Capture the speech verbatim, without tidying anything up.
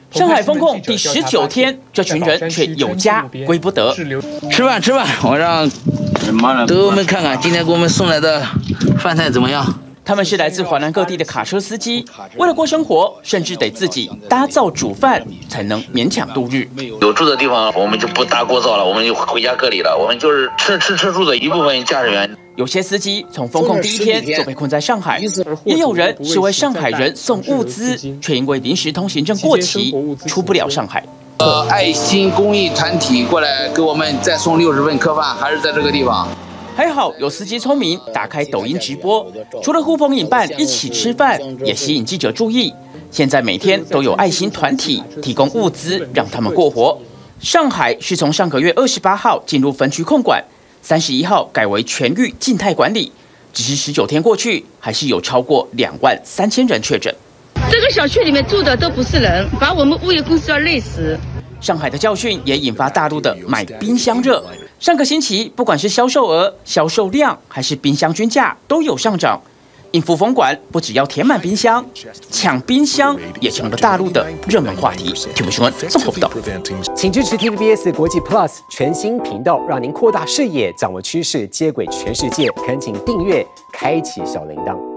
上海封控第十九天，这群人却有家归不得。 吃饭吃饭，我让德我们看看今天给我们送来的饭菜怎么样。 他们是来自华南各地的卡车司机，为了过生活，甚至得自己搭灶煮饭，才能勉强度日。 有住的地方，我们就不搭锅灶了，我们就回家隔离了。我们就是吃吃吃住的一部分驾驶员。 有些司机从封控第一天就被困在上海，也有人是为上海人送物资，却因为临时通行证过期，出不了上海。 呃，爱心公益团体过来给我们再送六十份客饭，还是在这个地方。 还好有司机聪明，打开抖音直播，除了呼朋引伴一起吃饭，也吸引记者注意。现在每天都有爱心团体提供物资，让他们过活。上海是从上个月二十八号进入分区控管，三十一号改为全域静态管理。只是十九天过去，还是有超过两万三千人确诊。 这个小区里面住的都不是人，把我们物业公司要累死。 上海的教训也引发大陆的买冰箱热。 上个星期，不管是销售额、销售量，还是冰箱均价，都有上涨。应付封管，不只要填满冰箱，抢冰箱也成了大陆的热门话题。T V B 新闻综合报道。 请支持 T V B S 国际 Plus 全新频道，让您扩大视野，掌握趋势，接轨全世界。恳请订阅，开启小铃铛。